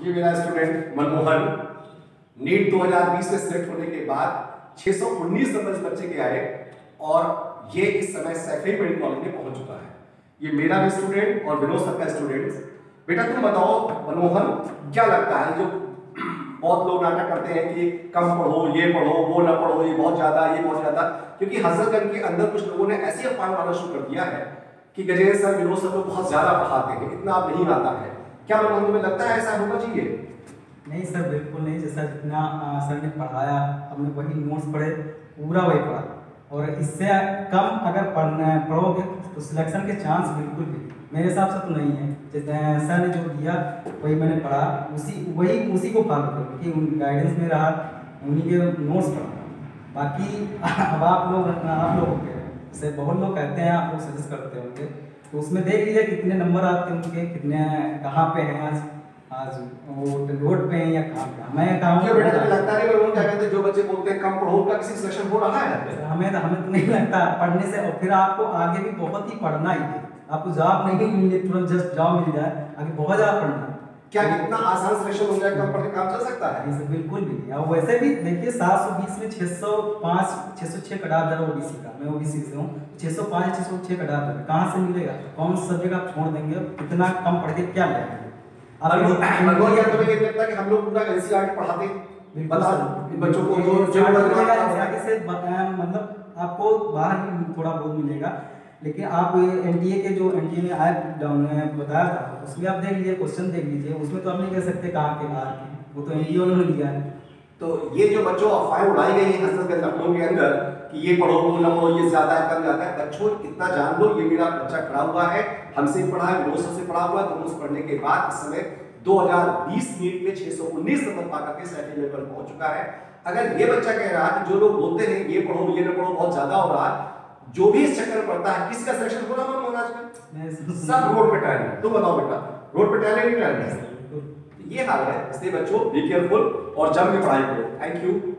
ये मेरा student Manmohan NEET 2020 में सिलेक्ट होने के बाद 619 नंबर इस बच्चे के आए और ये इस समय सैफई मेडिकल कॉलेज में पहुंच चुका है। ये मेरा भी स्टूडेंट और विनोद सर का स्टूडेंट। बेटा तुम बताओ मनमोहन, क्या लगता है जो बहुत लोग नाटक करते हैं कि कम पढ़ो, ये पढ़ो, वो ना पढ़ो, ये बहुत ज्यादा, ये बहुत ज्यादा, क्योंकि हजरतगंज के अंदर कुछ लोगों ने ऐसी अफवाह उड़ाना शुरू कर दिया है कि गजेंद्र सर, विनोद सर को बहुत ज्यादा पढ़ाते हैं, इतना आप नहीं आता है। क्या मनमोहन तुम्हें लगता है ऐसा होना चाहिए? नहीं सर, बिल्कुल नहीं। जैसा जितना सर ने पढ़ाया, हमने वही नोट्स पढ़े, पूरा वही पढ़ा, और इससे कम अगर पढ़ोगे तो सिलेक्शन के चांस बिल्कुल भी मेरे हिसाब से तो नहीं है। जैसे सर ने जो दिया वही मैंने पढ़ा, उसी को फॉलो करो कि उन गाइडेंस में रहा, उन्हीं के नोट्स पढ़ा। बाकी अब आप लोग के जैसे बहुत लोग कहते हैं, आप लोग सजेस्ट करते होंगे, तो उसमें देख लीजिए कितने नंबर आते हैं उनके, कितने कहाँ पे हैं आज वो रोड पे हैं या कहाँ पे। मैं क्या बेटा तुम्हें लगता है कि क्या कहते हैं, जो बच्चे बोलते हैं कम पढ़ो, उनका किसी सिलेक्शन हो रहा है? हमें तो नहीं लगता पढ़ने से, और फिर आपको आगे भी बहुत ही पढ़ना ही है। आपको जॉब नहीं मिले तुरंत जस्ट जॉब मिल जाए, आगे बहुत ज़्यादा पढ़ना है। क्या इतना आसान सिलेक्शन हो जाए, कम पढ़ के काम चल सकता है? नहीं, बिल्कुल भी नहीं। और वैसे भी देखिए 720 में 605 606 कटा दर ओबीसी का, मैं ओबीसी से हूँ, 605 606 कटा दर कहाँ से मिलेगा? कौन सा सब्जेक्ट आप छोड़ देंगे? इतना कम पढ़ के क्या लेंगे? हम लोग पूरा एनसीईआरटी पढ़ाते बच्चों को, मतलब आपको बाहर भी थोड़ा बहुत मिलेगा, लेकिन आप एनटीए के जो एनटीए में आए डाउन बताया था, उसमें आप देख लीजिए, क्वेश्चन देख लीजिए, उसमें तो आप नहीं कह सकते कहाँ के बाहर के, वो तो एनटीए उन्होंने दिया है। तो ये जो बच्चों अफवाहें उड़ाई गई है हजरतगंज लखनऊ के अंदर कि ये पढ़ो, वो ना पढ़ो, ये ज्यादा है, कम ज्यादा है, बच्चों इतना जान लो, ये मेरा बच्चा खड़ा हुआ है, हमसे पढ़ा है, विनोद से पढ़ा हुआ, दोनों से पढ़ने के बाद इस समय 2020 नीट में 619 नंबर पाकर के सैफई मेडिकल पर पहुंच चुका है। अगर ये बच्चा कह रहा है कि जो लोग बोलते हैं ये पढ़ो, ये ना पढ़ो, बहुत ज्यादा हो रहा है, जो भी इस चक्कर में पड़ता है, किसका सिलेक्शन हो रहा है आजकल? सब रोड पे टहल रहे हैं। तुम बताओ बेटा, रोड पे टहले नहीं टहल रहे? ये हाल है, इसलिए बच्चों बी केयरफुल और जम के पढ़ाई करो। Thank you.